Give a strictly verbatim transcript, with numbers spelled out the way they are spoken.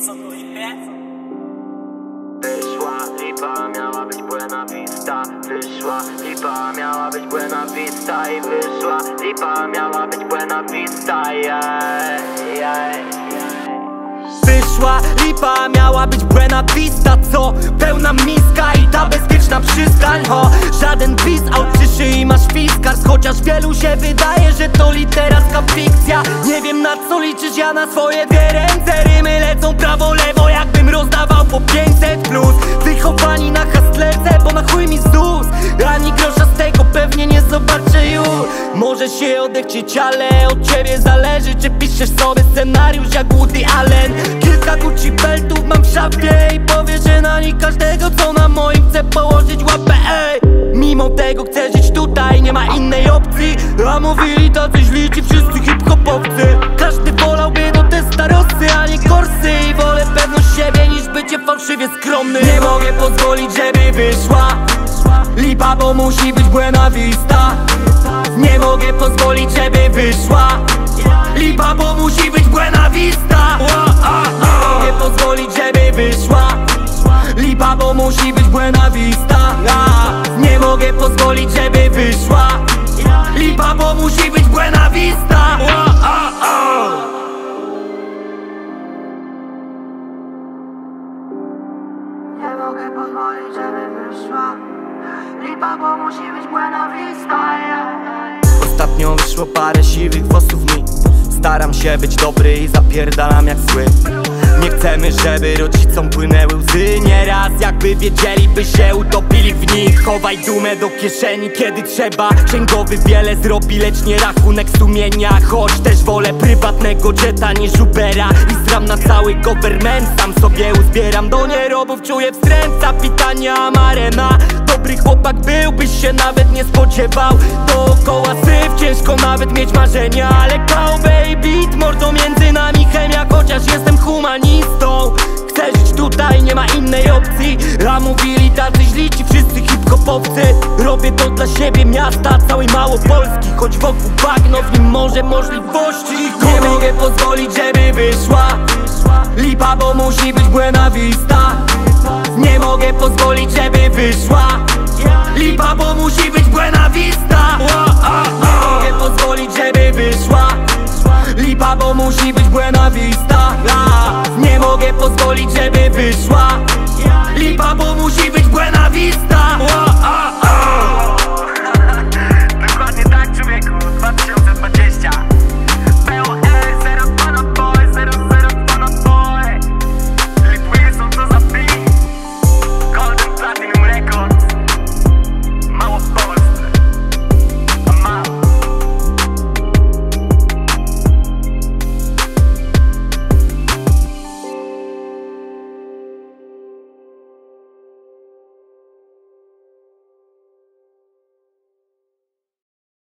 co tu jest? Wyszła lipa, miała być Buena Vista. Wyszła lipa, miała być Buena Vista. I wyszła lipa, miała być Buena Vista. Yeah, yeah. Wyszła lipa, miała być Buena Vista, co? Pełna miska i ta bezpieczna przystań, ho. Żaden bis, aut przy szyi masz fiskars. Chociaż wielu się wydaje, że to literacka fikcja. Nie wiem na co liczysz, ja na swoje dwie ręce. Rymy lecą prawo, lewo, jakbym rozdawał po pięćset plus. Wychowani na hustlerce, bo na chuj mi zdus. Ani grosza z tego pewnie nie zobaczę już. Może się odechcieć, ale od ciebie zależy, czy piszesz sobie scenariusz jak Woody Allen. Kilka Gucci beltów mam w szafie i powierzę na nich każdego, co na moim chce położyć łapę, ej. Mimo tego chcę żyć tutaj, nie ma innej opcji. A mówili tacy źli ci wszyscy hip-hopowcy. Każdy wolałby do testa Rossy, a nie Korsy. I wolę pewność siebie niż bycie fałszywie skromny. Nie mogę pozwolić, żeby wyszła lipa, bo musi być Buena Vista. Nie mogę pozwolić, żeby wyszła lipa, bo musi być Buena Vista. Nie mogę pozwolić, żeby wyszła lipa, bo musi być Buena Vista. Nie mogę pozwolić, żeby wyszła lipa, bo musi być Buena Vista. Nie mogę pozwolić, żeby wyszła lipa, bo musi być Buena Vista. Yeah. Ostatnio wyszło parę siwych włosów mi. Staram się być dobry i zapierdalam jak zły. Nie chcemy, żeby rodzicom płynęły łzy. Nieraz jakby wiedzieli, by się utopili w nich. Chowaj dumę do kieszeni, kiedy trzeba. Księgowy wiele zrobi, lecz nie rachunek sumienia. Choć też wolę prywatnego jetta niż Ubera. I zram na cały government, sam sobie uzbieram. Do nierobów czuję wstręt, zapitania Amarena. Dobry chłopak byłbyś się nawet nie spodziewał. Dookoła syf, ciężko nawet mieć marzenia. Ale cowboy beat, mordo między nami chemia. Chociaż jestem humanistą, chcę żyć tutaj, nie ma innej opcji. A mówili tacy źli ci wszyscy hip-hopowcy. Robię to dla siebie, miasta, całej Małopolski. Choć wokół bagno, w nim morze możliwości. Nie mogę pozwolić, żeby wyszła lipa, bo musi być Buena Vista. Nie mogę pozwolić, żeby wyszła lipa, bo musi być Buena Vista. Nie mogę pozwolić, żeby wyszła lipa, bo musi być Buena Vista. Nie mogę pozwolić, żeby wyszła